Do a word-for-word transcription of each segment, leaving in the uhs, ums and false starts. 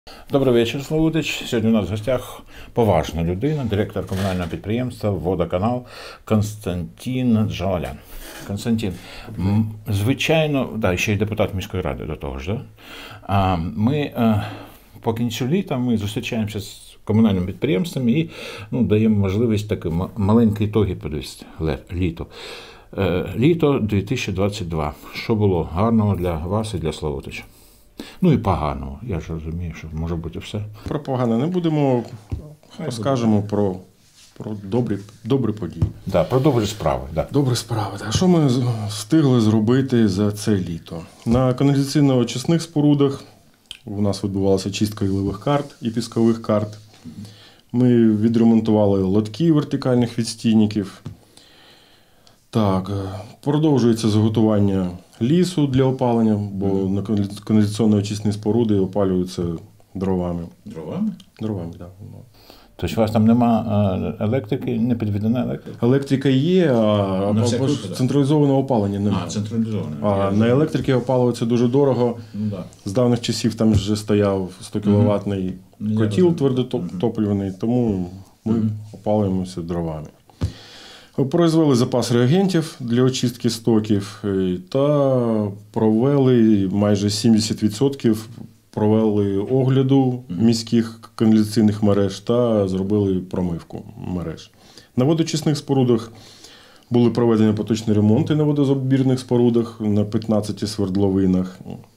Добрий вечір, Славутич. Сьогодні у нас в гостях поважна людина, директор комунального підприємства «Водоканал» Константин Джалалян. Константин, звичайно, да, ще й депутат міської ради до того ж, да? А ми по кінцю літа ми зустрічаємося з комунальними підприємствами і ну, даємо можливість такий маленький ітоги підвести літо. Літо дві тисячі двадцять два. Що було гарного для вас і для Славутича? Ну і поганого. Я ж розумію, що може бути все. Про погане не будемо, розкажемо про, про добрі, добрі події. Да, про добрі справи. Да. Добрі справи. А що ми встигли зробити за це літо? На каналізаційно-очисних спорудах у нас відбувалася чистка ілових карт і піскових карт. Ми відремонтували лотки вертикальних відстійників. Так, продовжується заготування лісу для опалення, бо на каналізаційно-очисні споруди опалюються дровами. Дровами? Дровами, так. Тобто у вас там нема електрики, не підведена електрика? Електрика є, а на централізованого опалення немає. А, централізоване. А на електрики опалюється дуже дорого. Ну, да. З давніх часів там вже стояв сто кіловатний угу. котіл твердотопливний, тому ми угу. опалюємося дровами. Произвели запас реагентів для очистки стоків та провели майже сімдесят відсотків провели огляду міських каналізаційних мереж та зробили промивку мереж. На водочисних спорудах були проведені поточні ремонти на водозабірних спорудах на п'ятнадцяти свердловинах.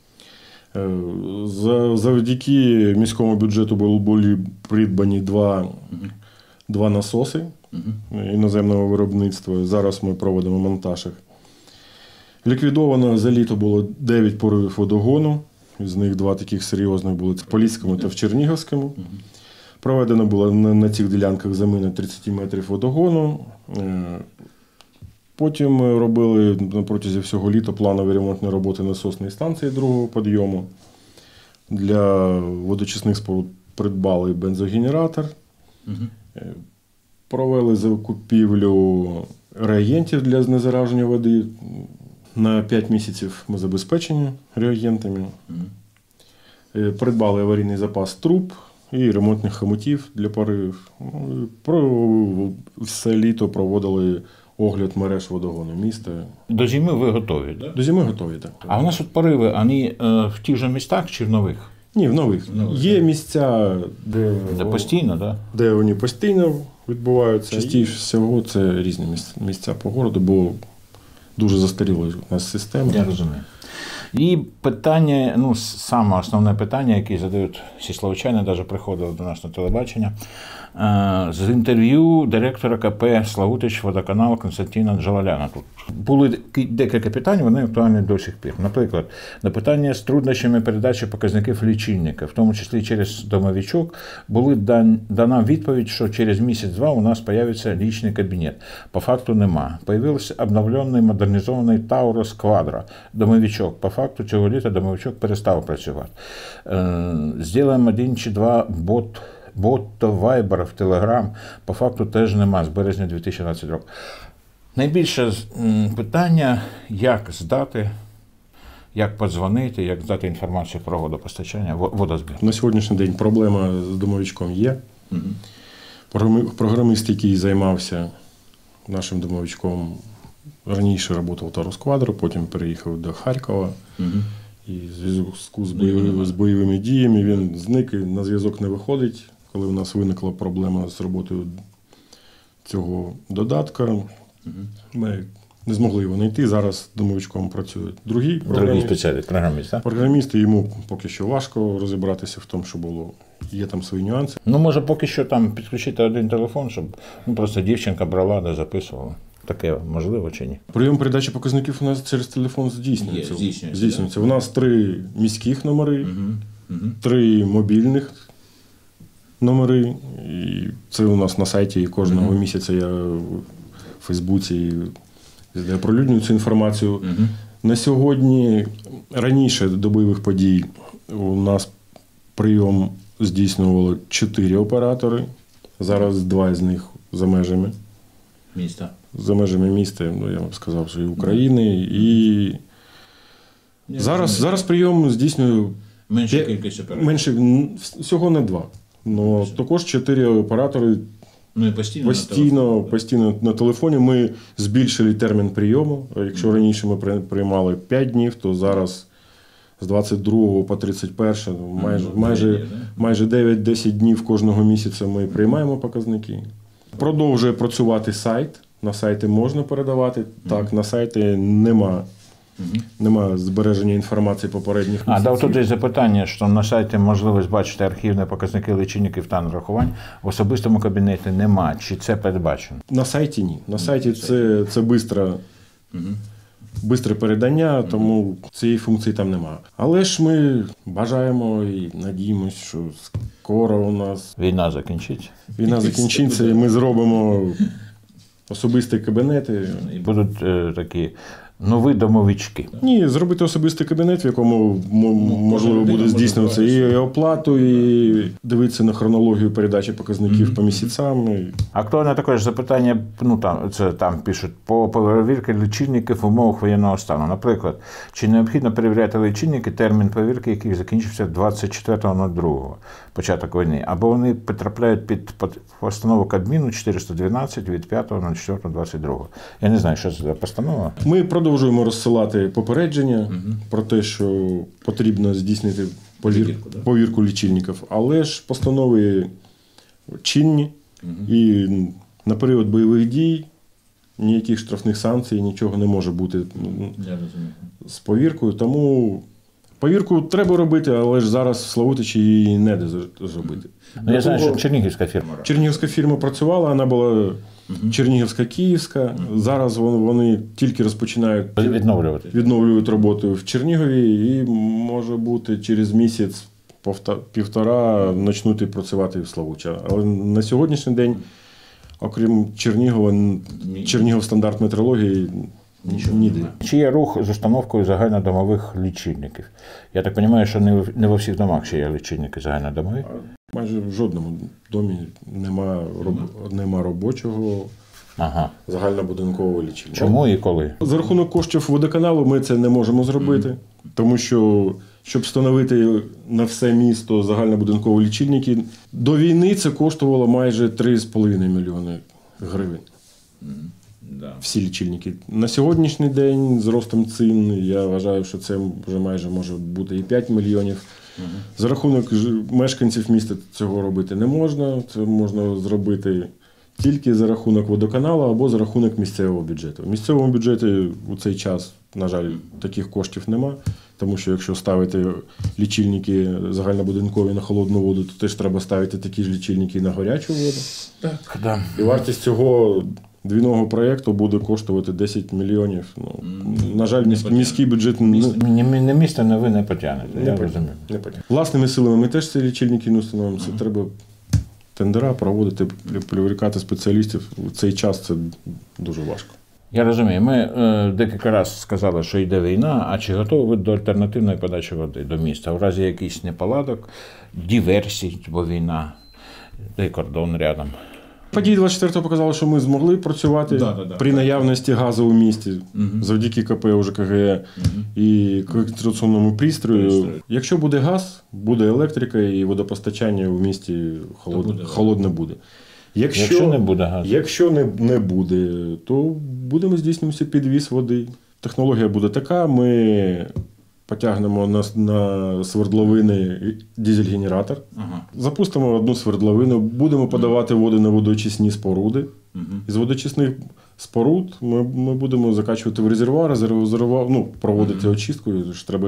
Завдяки міському бюджету були придбані два, два насоси іноземного виробництва. Зараз ми проводимо монтаж їх. Ліквідовано за літо було дев'ять поривів водогону. З них два таких серйозних були в Поліському та в Чернігівському. Проведено було на, на цих ділянках заміна тридцять метрів водогону. Потім ми робили на протязі всього літа планові ремонтні роботи насосної станції другого підйому. Для водочисних споруд придбали бензогенератор. Угу. Провели закупівлю реагентів для знезараження води. На п'ять місяців ми забезпечені реагентами. Mm. Придбали аварійний запас труб і ремонтних хомутів для поривів. Про все літо проводили огляд мереж водогону міста. До зими ви готові, так? До зими готові, так. А у нас от пориви, вони в тих же містах чи в нових? Ні, в нових. В нових. Є місця, де, де постійно, да? де вони постійно відбуваються. Частіше всього це різні місця по городу, бо дуже застаріла у нас система. Я розумію. І питання, ну, саме основне питання, яке задають всі словачани, навіть приходили до нас на телебачення, з інтерв'ю директора КП «Славутич Водоканал» Константина Джалаляна. Тут були декілька питань, вони актуальні до сих пір. Наприклад, на питання з труднощами передачі показників лічильника, в тому числі через домовичок, були дана відповідь, що через місяць-два у нас з'явиться лічний кабінет. По факту нема. Появився обновлений модернізований Taurus Quadro домовичок. По факту цього літа домовичок перестав працювати. Зробимо один чи два бот Бот Вайбер в Телеграм, по факту теж нема з березня дві тисячі двадцятого року. Найбільше питання, як здати, як подзвонити, як здати інформацію про водопостачання, водозбір. На сьогоднішній день проблема з домовичком є. Угу. Програміст, який займався нашим домовичком, раніше працював в Taurus Quadro, потім переїхав до Харкова. Угу. І в зв'язку з бойовими, з бойовими діями він зник і на зв'язок не виходить. Коли у нас виникла проблема з роботою цього додатка, угу. ми не змогли його знайти. Зараз домовичком працюють другі програмісти. Програмісти, програмісти, йому поки що важко розібратися в тому, що було. Є там свої нюанси. Ну, може, поки що там підключити один телефон, щоб ну, просто дівчинка брала, да записувала. Таке можливо чи ні? Прийом передачі показників у нас через телефон здійснюється. Є, здійснюється. здійснюється. У нас три міських номери, угу. Угу. три мобільних номери. І це у нас на сайті кожного угу. місяця я в Фейсбуці я пролюднюю цю інформацію. Угу. На сьогодні, раніше до бойових подій, у нас прийом здійснювало чотири оператори. Зараз два з них за межами міста. За межами міста, ну, я вам сказав, що і України. І зараз, зараз прийом здійснює Менша П'я- кількість операторів. Менше, м, всього не два. Но також чотири оператори Ну і постійно, постійно, на телефоні, постійно на телефоні. Ми збільшили термін прийому. Якщо раніше ми при- приймали п'ять днів, то зараз з двадцять другого по тридцять перше, ну, майже, Ну, майже, дев'ять, да? майже дев'ять-десять днів кожного місяця ми приймаємо показники. Продовжує працювати сайт. На сайти можна передавати. Так, на сайти нема. Нема збереження інформації попередніх А, да, місяців. тут є запитання, що на сайті можливість бачити архівні показники лічильників та нарахувань, в особистому кабінеті нема. Чи це передбачено? На сайті ні. На сайті це, це бистре, бистре передання, тому цієї функції там немає. Але ж ми бажаємо і надіємося, що скоро у нас Війна закінчиться. війна закінчиться і ми зробимо особисті кабінети. І будуть е, такі нові домовички. Ні, зробити особистий кабінет, в якому м- можливо людина буде може здійснюватися брати. і оплату, і дивитися на хронологію передачі показників по місяцям. І Актуальне також запитання, ну там це там пишуть по перевірці лічильників в умовах воєнного стану. Наприклад, чи необхідно перевіряти лічильники, термін перевірки яких закінчився двадцять четвертого другого, початок війни, або вони потрапляють під під постанову Кабміну чотириста дванадцять від п'ятого четвертого двадцять другого. Я не знаю, що це за постанова. Ми продовжуємо розсилати попередження про те, що потрібно здійснити повір... Перевірку, да? повірку лічильників, але ж постанови чинні і на період бойових дій ніяких штрафних санкцій, нічого не може бути ну, Я розумію. з повіркою. Тому повірку треба робити, але ж зараз в Славутичі її не де зробити. Ну, я знаю, Того- що чернігівська фірма. Чернігівська фірма працювала, вона була Чернігівська, Київська. Зараз вони, вони тільки розпочинають Відновлювати. відновлюють роботу в Чернігові і, може бути, через місяць, повта- півтора почнуть працювати в Славуча. Але на сьогоднішній день, окрім Чернігова, н- Чернігов стандарт метрології ніде. Чи є рух з установкою загальнодомових лічильників? Я так розумію, що не в- не во всіх домах ще є лічильники загальнодомові. Майже в жодному домі нема, роб- нема робочого Ага. загальнобудинкового лічильника. Чому і коли? За рахунок коштів водоканалу ми це не можемо зробити, тому що, щоб встановити на все місто загальнобудинкові лічильники, до війни це коштувало майже три з половиною мільйони гривень. Да. Всі лічильники. На сьогоднішній день з ростом цін, я вважаю, що це вже майже може бути і п'ять мільйонів. За рахунок ж- мешканців міста цього робити не можна. Це можна зробити тільки за рахунок водоканалу або за рахунок місцевого бюджету. В місцевому бюджеті у цей час, на жаль, таких коштів нема, тому що якщо ставити лічильники загальнобудинкові на холодну воду, то теж треба ставити такі ж лічильники і на гарячу воду. Так, да. І вартість цього двійного проєкту буде коштувати десять мільйонів. Ну, на жаль, міський, міський бюджет не, Ні, не місто, не ви не потягнете. Я не розумію. не потягне. Власними силами ми теж ці лічильники не встановимо. Це треба тендера проводити, привлекати спеціалістів. В цей час це дуже важко. Я розумію. Ми е, декілька разів сказали, що йде війна, а чи готові ви до альтернативної подачі води до міста? В разі якихось неполадок, диверсій, бо війна, де кордон рядом. Події двадцять четвертого показали, що ми змогли працювати Да, да, да. при наявності газу у місті завдяки КП ОЖКГ і кондиціонному пристрою. Пристрою. Якщо буде газ, буде електрика і водопостачання у місті холод... буде, да. холодне буде. Якщо, Якщо не буде газу. Якщо не, не буде, то будемо здійснювати підвіз води. Технологія буде така, ми потягнемо на, на свердловини дизель-генератор, Ага. запустимо одну свердловину, будемо подавати воду на водоочисні споруди. Угу. Із водочисних споруд ми, ми будемо закачувати в резервуар, резервуар ну, проводити очистку. Ж треба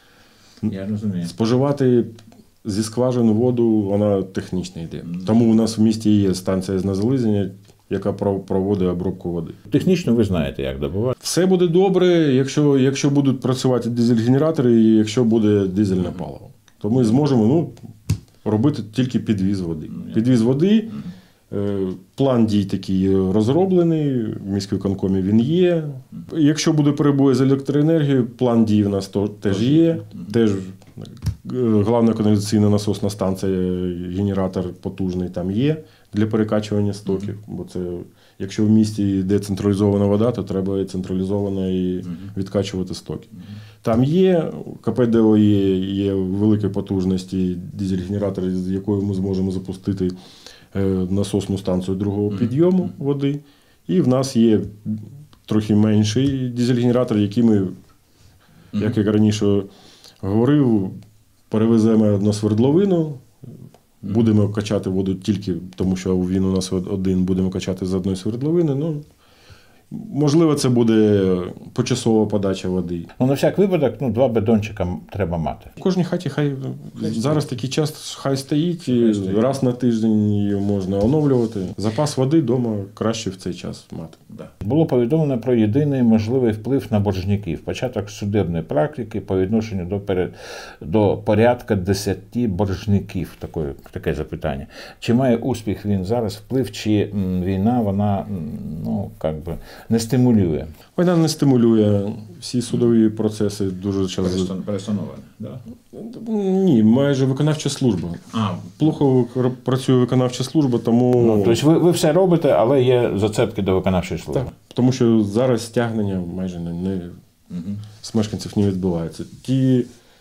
Я розумію. споживати зі скважин воду, вона технічно йде. Тому у нас в місті є станція з назализання, яка про- проводить обробку води. Технічно ви знаєте, як добувати. Все буде добре, якщо, якщо будуть працювати дизель-генератори і якщо буде дизельне паливо. То ми зможемо ну, робити тільки підвіз води. Підвіз води, е, план дій такий розроблений, в міськвиконкомі він є. Якщо буде перебої з електроенергією, план дій в нас то, теж є. Теж е, головна каналізаційна насосна станція, генератор потужний там є для перекачування стоків, бо це Якщо в місті йде централізована вода, то треба централізовано і відкачувати стоки. Там є КП ДО є, є великої потужності дизель-генератор, з якою ми зможемо запустити насосну станцію другого підйому води. І в нас є трохи менший дизель-генератор, який ми, як я раніше говорив, перевеземо на свердловину, будемо качати воду тільки тому, що він у нас один, будемо качати з одної свердловини. Ну, можливо, це буде почасова подача води. Ну, на всяк випадок, ну, два бидончика треба мати. В кожній хаті хай зараз такий час хай стоїть, і раз на тиждень її можна оновлювати. Запас води вдома краще в цей час мати. Було повідомлено про єдиний можливий вплив на боржників. Початок судебної практики по відношенню до, перед... до порядка десяти боржників. Таке, таке запитання. Чи має успіх він зараз вплив, чи м, війна, вона, ну, як би, не стимулює? Війна не стимулює. Всі судові процеси дуже часто... Перестановлені, да? Ні, майже виконавча служба. А. Плохо працює виконавча служба, тому... Ну, тобто ви, ви все робите, але є зацепки до виконавчої служби? Так, тому що зараз стягнення майже не, не угу. з мешканців не відбувається. Ті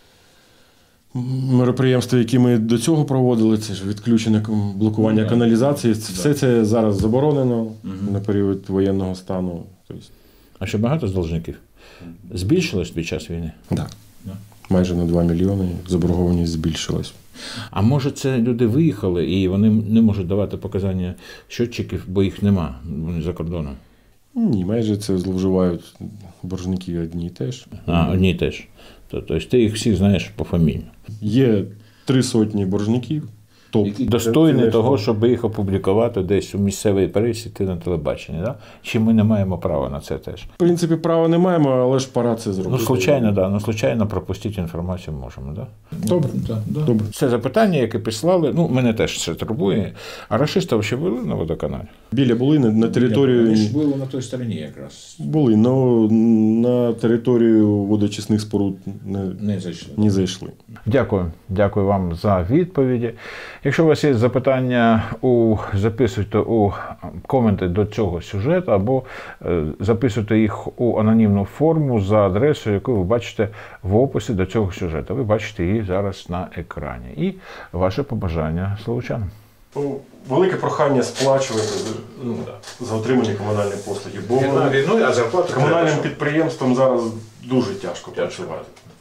мероприємства, які ми до цього проводили, це ж відключення, блокування ну, каналізації, да. все це зараз заборонено угу. на період воєнного стану. Тобто... А що багато з должників? Збільшилось під час війни? Так. Да. Майже на два мільйони заборгованість збільшилась. А може це люди виїхали і вони не можуть давати показання щотчиків, бо їх нема за кордоном? Ні, майже це зловживають боржники одні і теж. А, одні і теж. Тобто ти їх всіх знаєш пофамільно? Є три сотні боржників. Які достойні того, щоб їх опублікувати десь у місцевій пресі, на телебаченні, да? Чи ми не маємо права на це теж? В принципі, права не маємо, але ж пора це зробити. Ну, случайно, да. Ну, случайно пропустити інформацію можемо, да? Добре. Да, да. Добре. Це запитання, яке прислали, ну, мене теж це турбує. А рашистів ще були на водоканалі? Біля були, на, на територію... Вони ж були на той стороні якраз. Були, але на територію водочисних споруд не, не зайшли. Не зайшли. Дякую. Дякую вам за відповіді. Якщо у вас є запитання, у, записуйте у коменти до цього сюжету або е, записуйте їх у анонімну форму за адресою, яку ви бачите в описі до цього сюжету. Ви бачите її зараз на екрані. І ваше побажання словучанам. Велике прохання сплачувати ну, да. за отримання комунальних послуг. Бо війною, а зарплату комунальним підприємствам зараз дуже тяжко працювати.